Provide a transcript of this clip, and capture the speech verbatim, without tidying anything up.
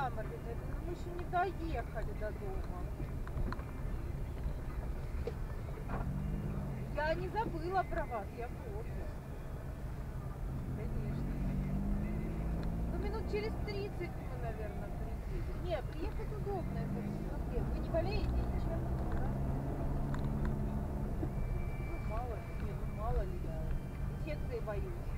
Да, Маргарита, ну мы еще не доехали до дома. Я не забыла про вас, я против. Конечно. Ну минут через тридцать мы, наверное, приедем. Не, приехать удобно, это где? Вы не болеете ничем? Ну мало ли, не, ну мало ли я инфекцией боюсь.